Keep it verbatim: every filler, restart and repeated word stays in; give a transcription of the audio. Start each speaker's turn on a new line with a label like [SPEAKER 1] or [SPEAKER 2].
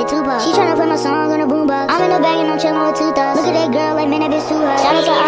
[SPEAKER 1] like Tupac. She tryna play my song on a boombox. I'm in the bag and I'm chillin' with two thoughts. Look at that girl like, man, that bitch too hot. Shout out to